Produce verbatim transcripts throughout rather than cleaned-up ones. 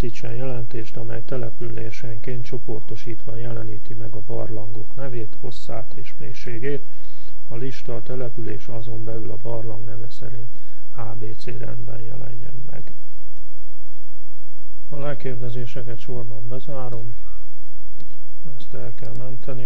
készítsen jelentést, amely településenként csoportosítva jeleníti meg a barlangok nevét, hosszát és mélységét. A lista a település azon belül a barlang neve szerint á bé cé rendben jelenjen meg. A lekérdezéseket sorban bezárom, ezt el kell menteni.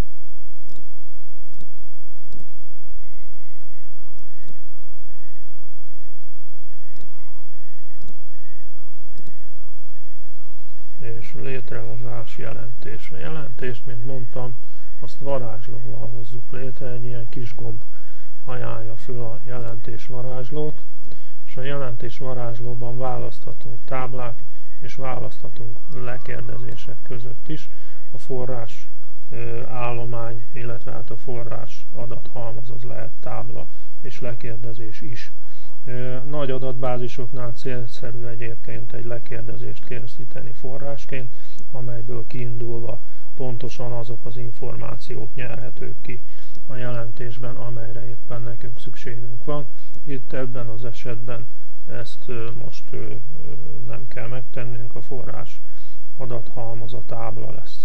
És létrehozás jelentésre. Jelentést, mint mondtam, azt varázslóval hozzuk létre, egy ilyen kis gomb ajánlja föl a jelentés varázslót, és a jelentés varázslóban választhatunk táblák, és választhatunk lekérdezések között is a forrás ö, állomány, illetve hát a forrás adathalmaz, az lehet tábla és lekérdezés is. Ö, nagy adatbázisoknál célszerű egyébként egy lekérdezést készíteni forrásként, amelyből kiindulva pontosan azok az információk nyerhetők ki a jelentésben, amelyre éppen nekünk szükségünk van. Itt ebben az esetben ezt most nem kell megtennünk, a forrás adathalmaz a tábla lesz.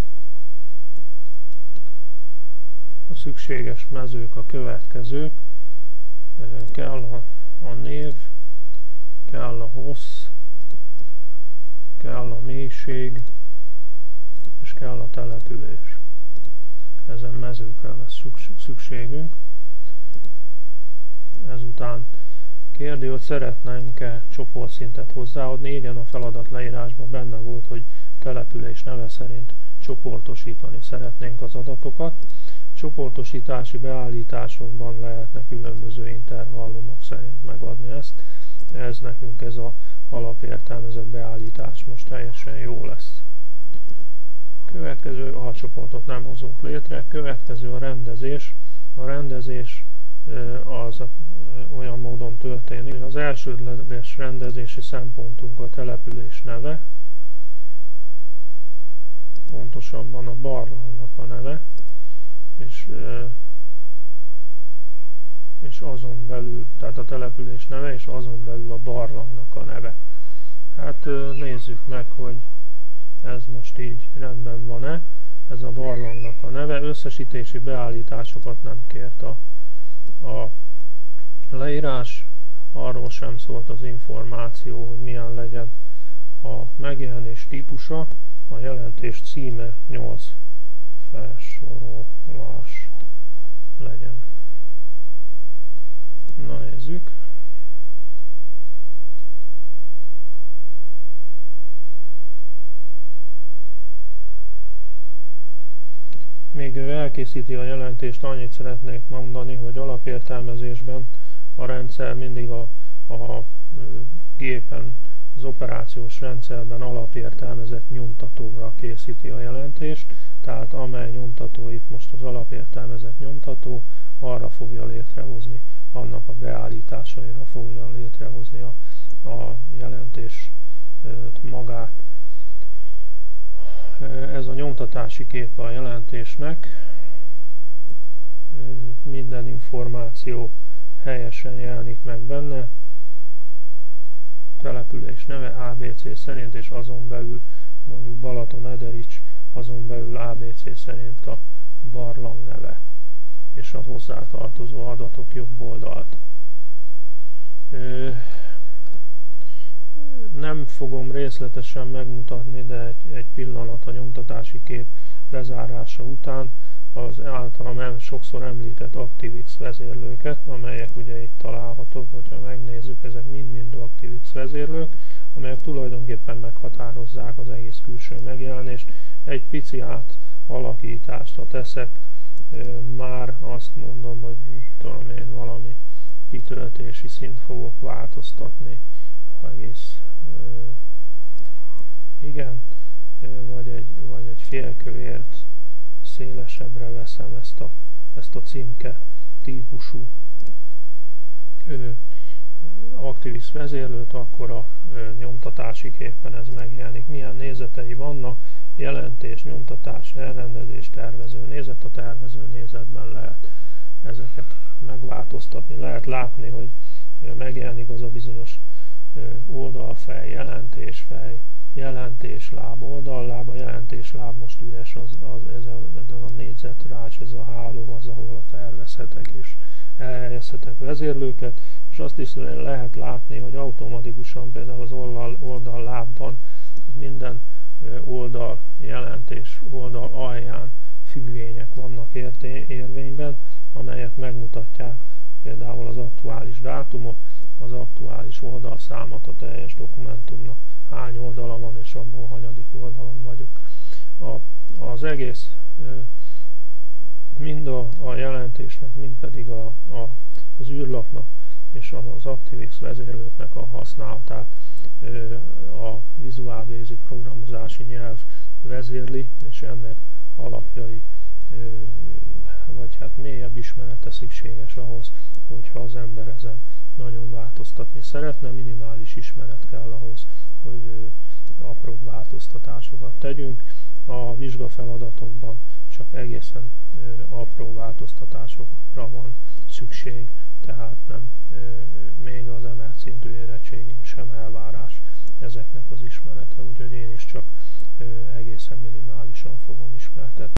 A szükséges mezők a következők: kell a, a név, kell a hossz, kell a mélység, és kell a település. Ezen mezőkre lesz szükségünk. Ezután kérdő, hogy szeretnénk-e csoportszintet hozzáadni. Igen, a feladat leírásban benne volt, hogy település neve szerint csoportosítani szeretnénk az adatokat. Csoportosítási beállításokban lehetne különböző intervallumok szerint megadni ezt. Ez nekünk ez az alapértelmezett beállítás most teljesen jó lesz. Következő alcsoportot nem hozunk létre. Következő a rendezés. A rendezés az olyan módon történik, hogy az elsődleges rendezési szempontunk a település neve, pontosabban a barlangnak a neve, és, és azon belül, tehát a település neve, és azon belül a barlangnak a neve. Hát nézzük meg, hogy ez most így rendben van-e, ez a barlangnak a neve. Összesítési beállításokat nem kért a, a leírás, arról sem szólt az információ, hogy milyen legyen a megjelenés típusa, a jelentés címe nyolc felsorolás legyen. Na nézzük. Még ő elkészíti a jelentést, annyit szeretnék mondani, hogy alapértelmezésben a rendszer mindig a, a gépen, az operációs rendszerben alapértelmezett nyomtatóra készíti a jelentést, tehát amely nyomtató itt most az alapértelmezett nyomtató, arra fogja létrehozni, annak a beállításaira fogja létrehozni a, a jelentés magát. Ez a nyomtatási képe a jelentésnek, minden információ helyesen jelenik meg benne, település neve á bé cé szerint, és azon belül mondjuk Balaton-Ederics, azon belül á bé cé szerint a barlang neve, és a hozzátartozó adatok jobb oldalt. Nem fogom részletesen megmutatni, de egy, egy pillanat a nyomtatási kép bezárása után az általam sokszor említett ActiveX vezérlőket, amelyek ugye itt találhatók, hogyha megnézzük, ezek mind-mind ActiveX vezérlők, amelyek tulajdonképpen meghatározzák az egész külső megjelenést. Egy pici átalakítást, ha teszek, már azt mondom, hogy tudom én, valami kitöltési szint fogok változtatni, egész igen, vagy egy, vagy egy félkövért szélesebbre veszem ezt a, ezt a címke típusú ActiveX vezérlőt, akkor a ö, nyomtatási képen ez megjelenik. Milyen nézetei vannak: jelentés, nyomtatás, elrendezés, tervező nézet. A tervező nézetben lehet ezeket megváltoztatni. Lehet látni, hogy megjelenik az a bizonyos oldalfej, jelentésfej, jelentésláb, oldalláb, a jelentésláb most üres, az, az, ez a, ez a négyzetrács, ez a háló az, ahol tervezhetek és elhelyezhetek vezérlőket, és azt is lehet látni, hogy automatikusan például az oldal, oldallábban minden oldal jelentés oldal alján függvények vannak érvényben, amelyek megmutatják például az aktuális dátumot, az aktuális oldalszámot a teljes dokumentumnak, hány oldala van és abból hanyadik oldalon vagyok. A, az egész mind a, a jelentésnek, mind pedig a, a, az űrlapnak és az ActiveX vezérlőknek a használatát a Visual Basic programozási nyelv vezérli, és ennek alapjai vagy hát mélyebb ismerete szükséges ahhoz, hogyha az ember ezen nagyon változtatni szeretne, minimális ismeret kell ahhoz, hogy apró változtatásokat tegyünk. A vizsgafeladatokban csak egészen apró változtatásokra van szükség, tehát nem még az emelt szintű érettségén sem elvárás ezeknek az ismerete, úgyhogy én is csak egészen minimálisan fogom ismertetni.